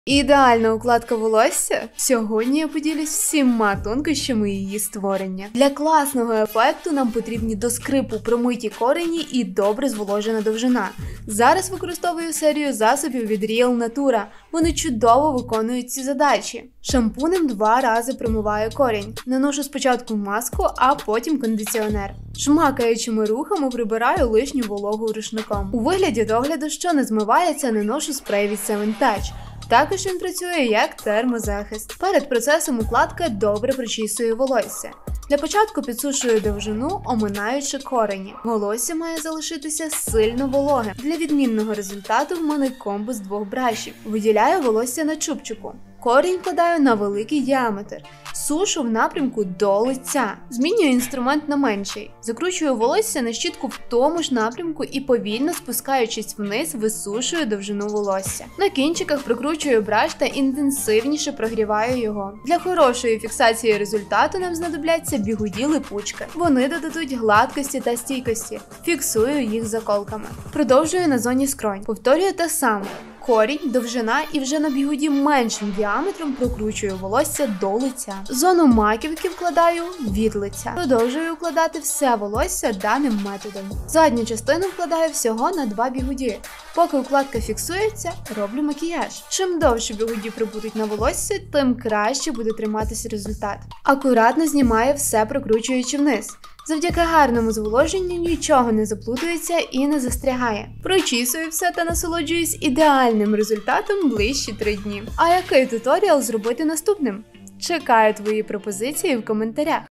Ідеальна укладка волосся? Сьогодні я поділюсь всіма тонкощами її створення. Для класного ефекту нам потрібні до скрипу промиті корені і добре зволожена довжина. Зараз використовую серію засобів від Real Natura. Вони чудово виконують ці задачі. Шампунем 2 рази промиваю корінь. Наношу спочатку маску, а потім кондиціонер. Шмакаючими рухами прибираю лишню вологу рушником. У вигляді догляду, що не змивається, наношу спрей від 7 Touch. Також він працює як термозахист. Перед процесом укладка добре прочісує волосся. Для початку підсушую довжину, оминаючи корені. Волосся має залишитися сильно вологим. Для відмінного результату в мене комбо з 2 брашів. Виділяю волосся на чубчику. Корінь кладаю на великий діаметр. Сушу в напрямку до лиця. Змінюю інструмент на менший. Закручую волосся на щітку в тому ж напрямку і повільно спускаючись вниз, висушую довжину волосся. На кінчиках прикручую браш та інтенсивніше прогріваю його. Для хорошої фіксації результату нам знадобляться бігуді липучки. Вони додадуть гладкості та стійкості. Фіксую їх заколками. Продовжую на зоні скронь. Повторюю те саме. Корінь, довжина і вже на бігуді меншим діаметром прокручую волосся до лиця. Зону маківки вкладаю від лиця. Продовжую вкладати все волосся даним методом. Задню частину вкладаю всього на 2 бігуді. Поки укладка фіксується, роблю макіяж. Чим довше бігуді прибудуть на волосся, тим краще буде триматися результат. Акуратно знімаю все, прокручуючи вниз. Завдяки гарному зволоженню нічого не заплутується і не застрягає. Прочісую все та насолоджуюсь ідеальним результатом ближчі 3 дні. А який туторіал зробити наступним? Чекаю твої пропозиції в коментарях.